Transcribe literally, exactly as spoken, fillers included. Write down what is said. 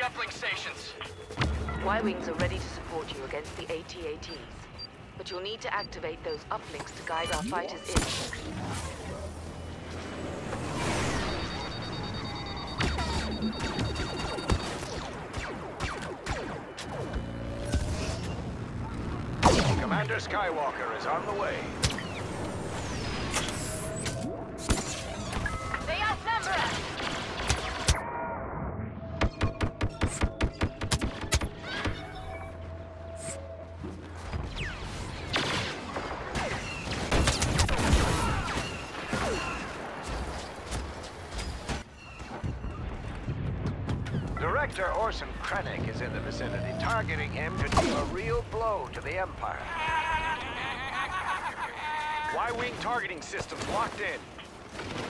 uplink stations. Y-Wings are ready to support you against the A T A Ts. But you'll need to activate those uplinks to guide our fighters in. Commander Skywalker is on the way. They outnumber us! Director Orson Krennic is in the vicinity, targeting him to deal a real blow to the Empire. Y-Wing targeting systems locked in.